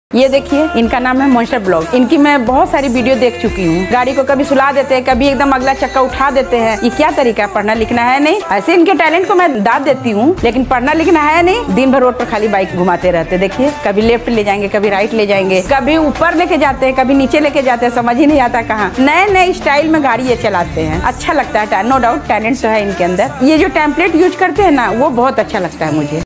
ये देखिए, इनका नाम है मॉन्स्टर ब्लॉग। इनकी मैं बहुत सारी वीडियो देख चुकी हूँ। गाड़ी को कभी सुला देते हैं, कभी एकदम अगला चक्का उठा देते हैं। ये क्या तरीका है? पढ़ना लिखना है नहीं। ऐसे इनके टैलेंट को मैं दाद देती हूँ, लेकिन पढ़ना लिखना है नहीं। दिन भर रोड पर खाली बाइक घुमाते रहते। देखिए, कभी लेफ्ट ले जाएंगे, कभी राइट ले जाएंगे, कभी ऊपर लेके जाते हैं, कभी नीचे लेके जाते हैं। समझ ही नहीं आता कहाँ नए नए स्टाइल में गाड़ी ये चलाते हैं। अच्छा लगता है। नो डाउट टैलेंट तो है इनके अंदर। ये जो टेम्पलेट यूज करते हैं ना, वो बहुत अच्छा लगता है मुझे।